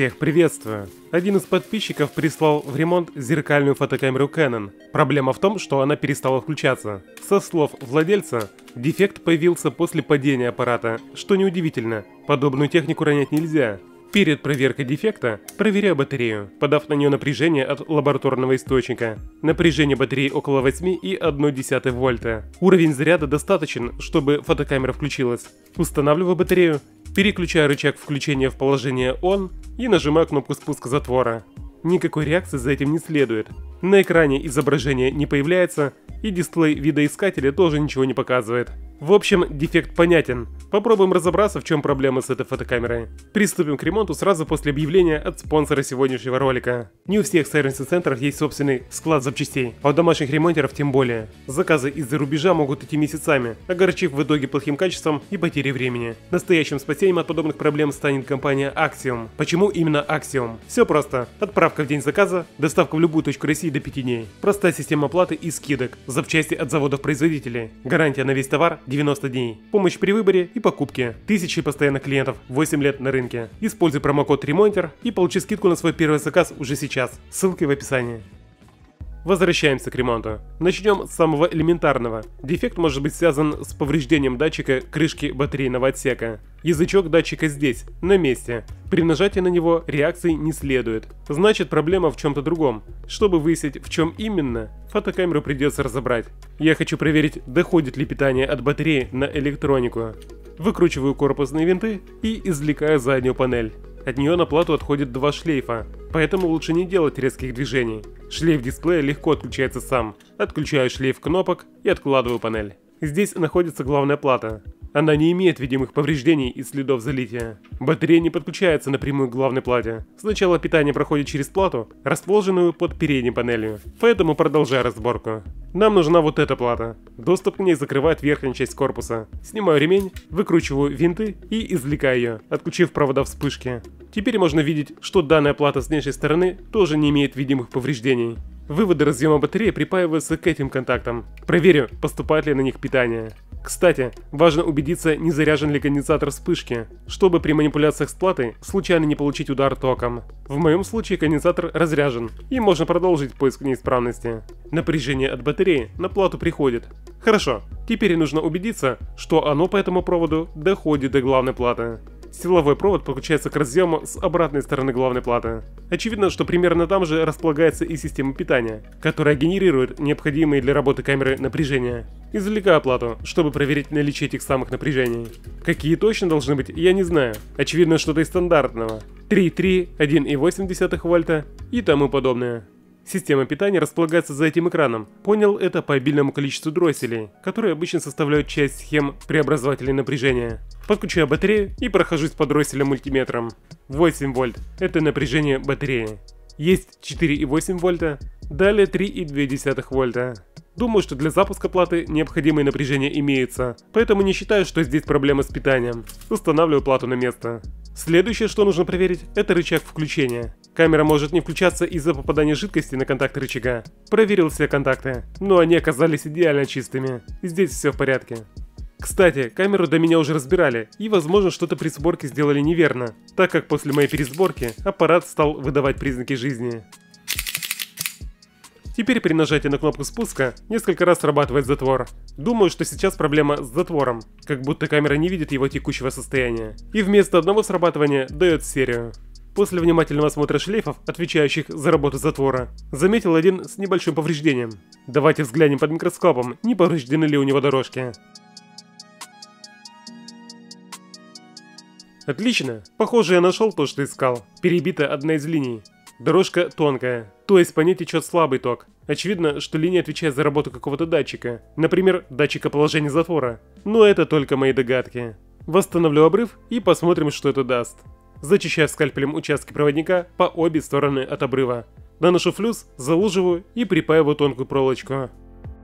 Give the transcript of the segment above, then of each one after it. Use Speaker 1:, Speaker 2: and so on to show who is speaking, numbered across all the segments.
Speaker 1: Всех приветствую! Один из подписчиков прислал в ремонт зеркальную фотокамеру Canon. Проблема в том, что она перестала включаться. Со слов владельца, дефект появился после падения аппарата, что неудивительно, подобную технику ронять нельзя. Перед проверкой дефекта проверяю батарею, подав на нее напряжение от лабораторного источника. Напряжение батареи около 8,1 вольта. Уровень заряда достаточен, чтобы фотокамера включилась. Устанавливаю батарею, переключаю рычаг включения в положение ON и нажимаю кнопку спуска затвора. Никакой реакции за этим не следует. На экране изображение не появляется, и дисплей видоискателя тоже ничего не показывает. В общем, дефект понятен. Попробуем разобраться, в чем проблема с этой фотокамерой. Приступим к ремонту сразу после объявления от спонсора сегодняшнего ролика. Не у всех сервис-центрах есть собственный склад запчастей, а у домашних ремонтеров тем более. Заказы из-за рубежа могут идти месяцами, огорчив в итоге плохим качеством и потерей времени. Настоящим спасением от подобных проблем станет компания Axiom. Почему именно Axiom? Все просто. Отправка в день заказа, доставка в любую точку России до 5 дней. Простая система оплаты и скидок, запчасти от заводов-производителей. Гарантия на весь товар 90 дней. Помощь при выборе и покупке. Тысячи постоянных клиентов, 8 лет на рынке. Используй промокод ремонтер и получи скидку на свой первый заказ уже сейчас. Ссылки в описании. Возвращаемся к ремонту. Начнем с самого элементарного. Дефект может быть связан с повреждением датчика крышки батарейного отсека. Язычок датчика здесь, на месте. При нажатии на него реакции не следует. Значит, проблема в чем-то другом. Чтобы выяснить, в чем именно, фотокамеру придется разобрать. Я хочу проверить, доходит ли питание от батареи на электронику. Выкручиваю корпусные винты и извлекаю заднюю панель. От нее на плату отходит 2 шлейфа, поэтому лучше не делать резких движений. Шлейф дисплея легко отключается сам. Отключаю шлейф кнопок и откладываю панель. Здесь находится главная плата. Она не имеет видимых повреждений и следов залития. Батарея не подключается напрямую к главной плате. Сначала питание проходит через плату, расположенную под передней панелью. Поэтому продолжаю разборку. Нам нужна вот эта плата. Доступ к ней закрывает верхняя часть корпуса. Снимаю ремень, выкручиваю винты и извлекаю ее, отключив провода вспышки. Теперь можно видеть, что данная плата с внешней стороны тоже не имеет видимых повреждений. Выводы разъема батареи припаиваются к этим контактам. Проверю, поступает ли на них питание. Кстати, важно убедиться, не заряжен ли конденсатор вспышки, чтобы при манипуляциях с платой случайно не получить удар током. В моем случае конденсатор разряжен, и можно продолжить поиск неисправности. Напряжение от батареи на плату приходит. Хорошо, теперь нужно убедиться, что оно по этому проводу доходит до главной платы. Силовой провод подключается к разъему с обратной стороны главной платы. Очевидно, что примерно там же располагается и система питания, которая генерирует необходимые для работы камеры напряжения. Извлекаю плату, чтобы проверить наличие этих самых напряжений. Какие точно должны быть, я не знаю. Очевидно, что-то из стандартного. 3,3, 1,8 вольта и тому подобное. Система питания располагается за этим экраном. Понял это по обильному количеству дросселей, которые обычно составляют часть схем преобразователей напряжения. Подключаю батарею и прохожусь по дросселям мультиметром. 8 вольт – это напряжение батареи. Есть 4,8 вольта, далее 3,2 вольта. Думаю, что для запуска платы необходимое напряжение имеется, поэтому не считаю, что здесь проблема с питанием. Устанавливаю плату на место. Следующее, что нужно проверить, это рычаг включения. Камера может не включаться из-за попадания жидкости на контакты рычага. Проверил все контакты, но они оказались идеально чистыми. Здесь все в порядке. Кстати, камеру до меня уже разбирали, и возможно что-то при сборке сделали неверно, так как после моей пересборки аппарат стал выдавать признаки жизни. Теперь при нажатии на кнопку спуска несколько раз срабатывает затвор. Думаю, что сейчас проблема с затвором, как будто камера не видит его текущего состояния, и вместо одного срабатывания дает серию. После внимательного осмотра шлейфов, отвечающих за работу затвора, заметил один с небольшим повреждением. Давайте взглянем под микроскопом, не повреждены ли у него дорожки. Отлично, похоже, я нашел то, что искал. Перебита одна из линий. Дорожка тонкая, то есть по ней течет слабый ток. Очевидно, что линия отвечает за работу какого-то датчика, например, датчика положения затвора. Но это только мои догадки. Восстановлю обрыв и посмотрим, что это даст. Зачищаю скальпелем участки проводника по обе стороны от обрыва. Наношу флюс, залуживаю и припаиваю тонкую проволочку.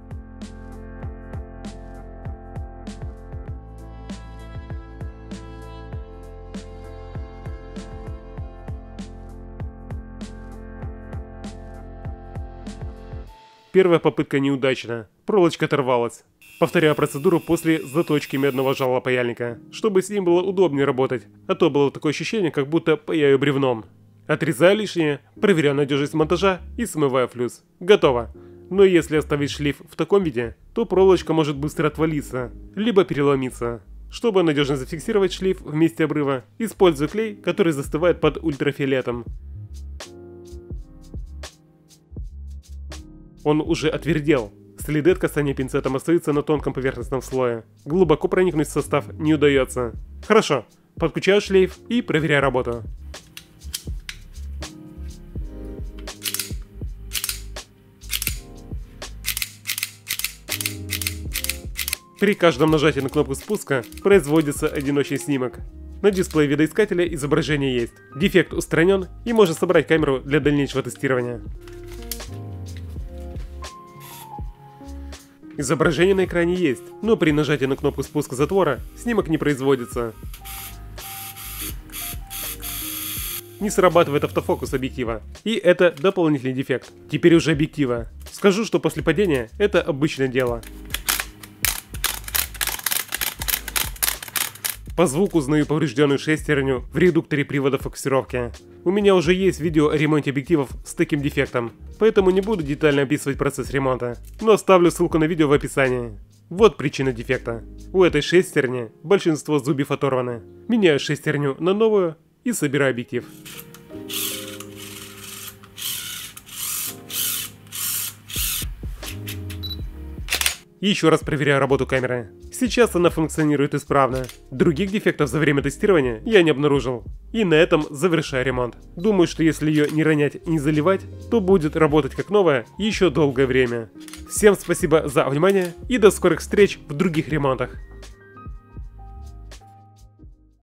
Speaker 1: Первая попытка неудачна, проволочка оторвалась. Повторяю процедуру после заточки медного жала паяльника, чтобы с ним было удобнее работать, а то было такое ощущение, как будто паяю бревном. Отрезаю лишнее, проверяю надежность монтажа и смываю флюс. Готово. Но если оставить шлейф в таком виде, то проволочка может быстро отвалиться, либо переломиться. Чтобы надежно зафиксировать шлейф в месте обрыва, использую клей, который застывает под ультрафиолетом. Он уже отвердел. Следы от касания пинцетом остаются на тонком поверхностном слое. Глубоко проникнуть в состав не удается. Хорошо. Подключаю шлейф и проверяю работу. При каждом нажатии на кнопку спуска производится одиночный снимок. На дисплее видоискателя изображение есть. Дефект устранен и можно собрать камеру для дальнейшего тестирования. Изображение на экране есть, но при нажатии на кнопку спуска затвора снимок не производится. Не срабатывает автофокус объектива. И это дополнительный дефект. Теперь уже объектива. Скажу, что после падения это обычное дело. По звуку узнаю поврежденную шестерню в редукторе привода фокусировки. У меня уже есть видео о ремонте объективов с таким дефектом, поэтому не буду детально описывать процесс ремонта, но оставлю ссылку на видео в описании. Вот причина дефекта. У этой шестерни большинство зубьев оторваны. Меняю шестерню на новую и собираю объектив. Еще раз проверяю работу камеры. Сейчас она функционирует исправно. Других дефектов за время тестирования я не обнаружил. И на этом завершаю ремонт. Думаю, что если ее не ронять и не заливать, то будет работать как новая еще долгое время. Всем спасибо за внимание и до скорых встреч в других ремонтах.